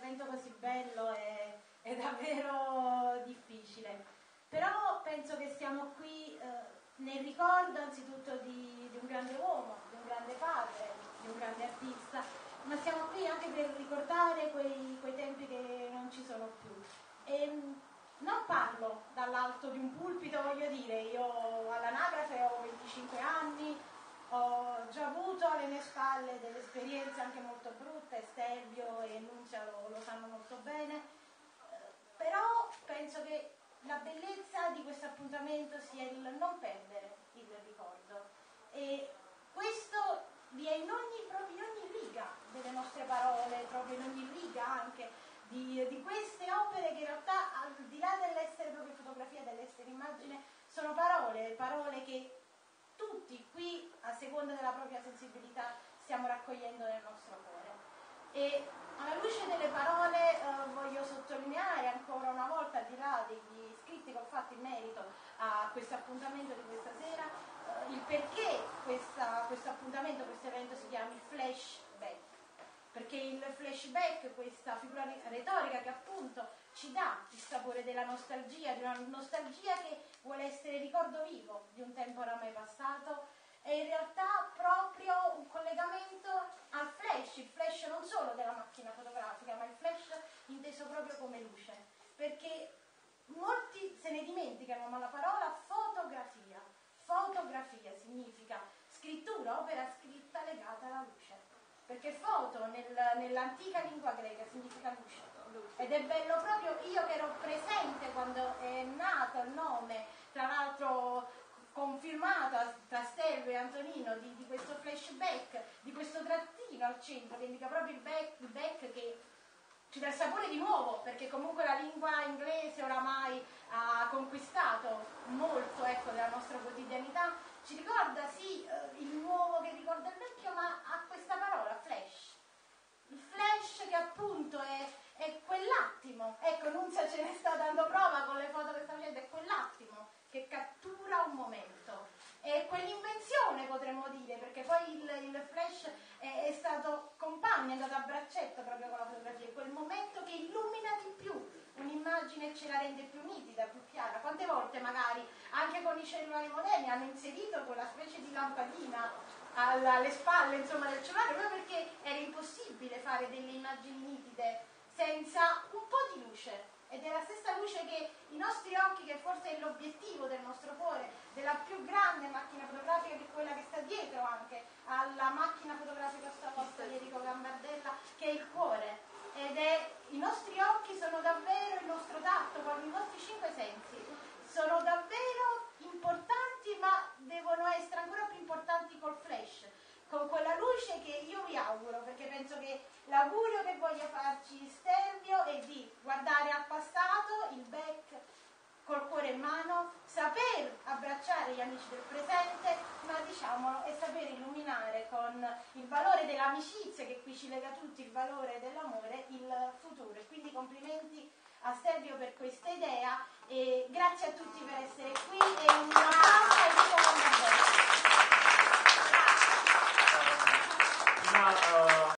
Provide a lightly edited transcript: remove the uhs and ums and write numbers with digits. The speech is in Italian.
evento così bello è davvero difficile, però penso che siamo qui nel ricordo anzitutto di un grande uomo, di un grande padre, di un grande artista, ma siamo qui anche per ricordare quei tempi che non ci sono più. E non parlo dall'alto di un pulpito, voglio dire, io all'anagrafe ho 25 anni, ho già avuto alle mie spalle delle esperienze anche molto brutte, Stelvio e Nunzia lo sanno molto bene, però penso che la bellezza di questo appuntamento sia il non perdere il ricordo, e questo vi è proprio in ogni riga delle nostre parole, proprio in ogni riga anche di queste opere che in realtà, al di là dell'essere proprio fotografia, dell'essere immagine, sono parole che tutti qui, a seconda della propria sensibilità, stiamo raccogliendo nel nostro cuore. E alla luce delle parole voglio sottolineare ancora una volta, al di là degli scritti che ho fatto in merito a questo appuntamento di questa sera, il perché questo appuntamento, questo evento si chiami flashback. Perché il flashback, questa figura retorica che appunto ci dà il sapore della nostalgia, di una nostalgia che vuole essere ricordo vivo di un tempo oramai passato, è in realtà proprio un collegamento al flash, il flash non solo della macchina fotografica, ma il flash inteso proprio come luce, perché molti se ne dimenticano, ma la parola fotografia significa scrittura, opera scritta legata alla luce, perché foto nell'antica lingua greca significa luce, ed è bello proprio, io che ero presente quando è nato il nome, tra l'altro confermata tra Stelvio e Antonino, di questo flashback, di questo trattino al centro che indica proprio il back che ci dà il sapore di nuovo, perché comunque la lingua inglese oramai ha conquistato molto, ecco, della nostra quotidianità, ci ricorda sì il nuovo che ricorda il vecchio, ma ha questa parola flash, il flash che appunto è quell'attimo, ecco, Nunzia ce ne sta dando prova con le foto che sta facendo, è quell'attimo che cattura un momento, è quell'invenzione, potremmo dire, perché poi il flash è stato compagno, è andato a braccetto proprio con la fotografia, è quel momento che illumina di più un'immagine e ce la rende più nitida, più chiara. Quante volte magari anche con i cellulari moderni hanno inserito quella specie di lampadina alle spalle, insomma, del cellulare, proprio perché era impossibile fare delle immagini nitide senza un po' di luce, ed è la stessa luce che i nostri occhi, che forse è l'obiettivo del nostro cuore, della più grande macchina fotografica, che è quella che sta dietro anche alla macchina fotografica vostra di Enrico Gambardella, che è il cuore, ed è i nostri occhi sono davvero il nostro tatto, i nostri 5 sensi sono davvero importanti, ma devono essere ancora più importanti col flash, con quella luce che io vi auguro, perché penso che l'augurio che voglia farci Stelvio è di guardare al passato, il back col cuore in mano, saper abbracciare gli amici del presente, ma diciamolo, e saper illuminare con il valore dell'amicizia che qui ci lega tutti, il valore dell'amore, il futuro. E quindi complimenti a Stelvio per questa idea e grazie a tutti per essere qui e un